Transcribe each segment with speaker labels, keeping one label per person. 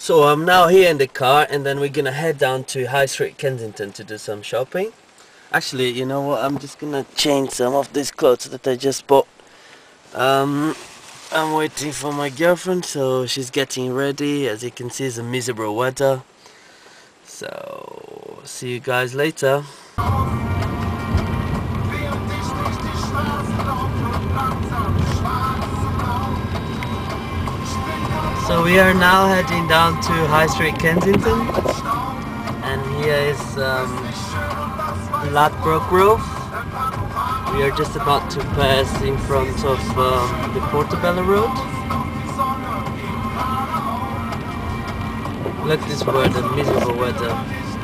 Speaker 1: So I'm now here in the car, and then we're gonna head down to High Street Kensington to do some shopping. Actually, you know what, I'm just gonna change some of these clothes that I just bought. I'm waiting for my girlfriend, so she's getting ready. As you can see, it's a miserable weather. So, see you guys later. So we are now heading down to High Street Kensington, and here is Ladbroke Grove. We are just about to pass in front of the Portobello Road. Look at this weather, miserable weather.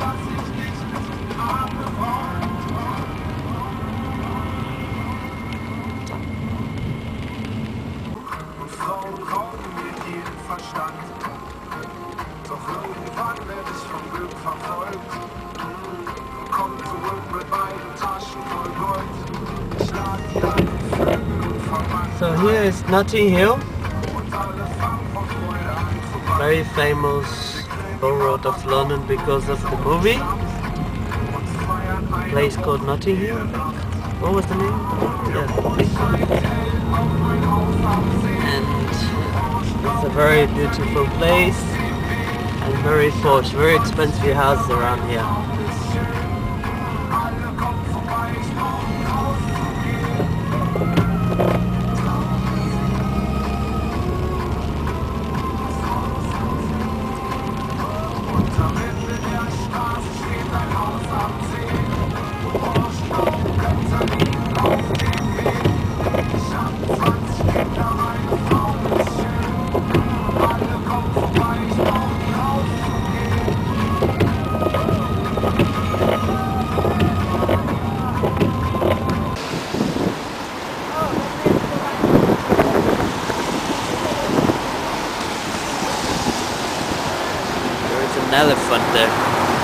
Speaker 1: So here is Notting Hill, very famous borough of London because of the movie. A place called Notting Hill, I think. What was the name? Yeah, and it's a very beautiful place and very posh, very expensive houses around here. An elephant there.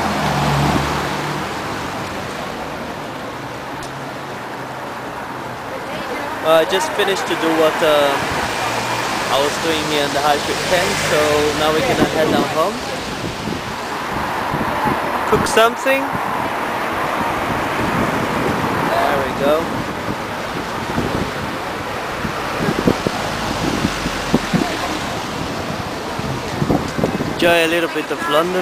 Speaker 1: I just finished to do what I was doing here in the High Street Ken, so now we're gonna head down home, cook something. There we go. Enjoy a little bit of London.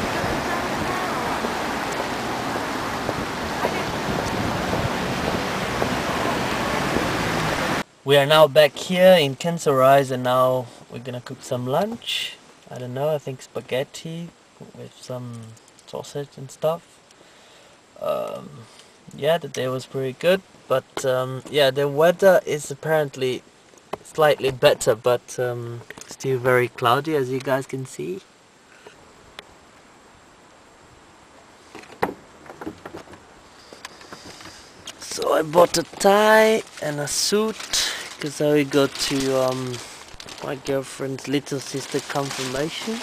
Speaker 1: We are now back here in Kensington Rise, and now we're gonna cook some lunch. I don't know, I think spaghetti with some sausage and stuff. Yeah, the day was pretty good, but yeah, the weather is apparently slightly better, but still very cloudy, as you guys can see. So I bought a tie and a suit because I will go to my girlfriend's little sister confirmation.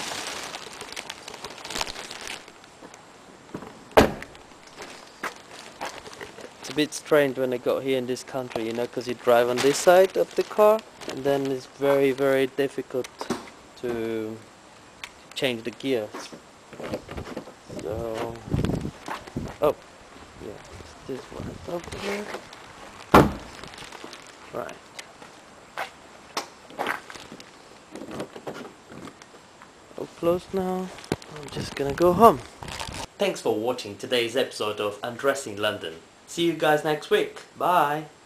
Speaker 1: It's a bit strange when I got here in this country, you know, because you drive on this side of the car, and then it's very, very difficult to change the gears. So, oh, yeah, it's this one over here. Right. All closed now. I'm just gonna go home. Thanks for watching today's episode of Undressing London. See you guys next week. Bye.